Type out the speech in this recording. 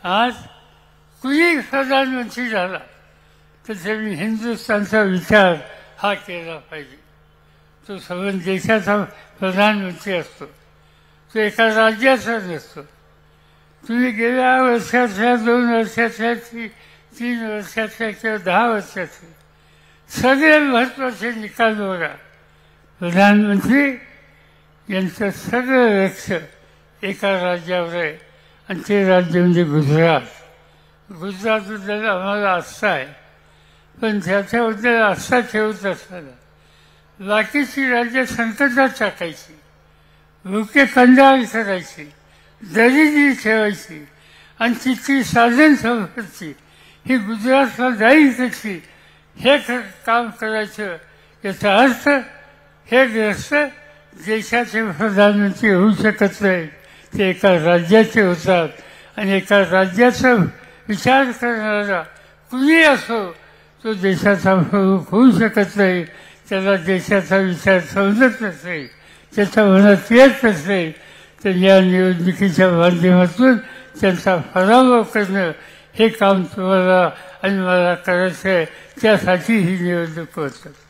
आज कुणी प्रधानमंत्री झाला तर त्यांनी हिंदुस्थानचा विचार हा केला पाहिजे. तो संपूर्ण देशाचा प्रधानमंत्री असतो, तो एका राज्याचा नसतो. तुम्ही गेल्या वर्षाच्या 2 वर्षाच्या 3 वर्षाच्या किंवा 10 वर्षाचे सगळे महत्त्वाचे निकाल बघा. प्रधानमंत्री यांचं सगळं लक्ष एका राज्यावर आहे आणि ते राज्य म्हणजे गुजरात. गुजरातबद्दल आम्हाला आस्था आहे, पण त्याच्याबद्दल आस्था ठेवत असताना बाकीची राज्य संकटात टाकायची, भुके कंगाल करायची, दरिद्री ठेवायची आणि तिची साधन संपत्ती ही गुजरातला जाईल कशी हे काम करायचं. याचा अर्थ हे ग्रस्त देशाचे प्रधानमंत्री होऊ शकत नाही, ते एका राज्याचे होतात. आणि एका राज्याचा विचार करणारा कुणी असो तो देशाचा प्रमुख होऊ शकत नाही. त्याला देशाचा विचार समजत नसेल, त्याच्या मनात येत नसेल, तर या निवडणुकीच्या माध्यमातून त्यांचा पराभव करणं हे काम तुम्हाला आणि मला करायचं आहे. त्यासाठी ही निवडणूक होतं.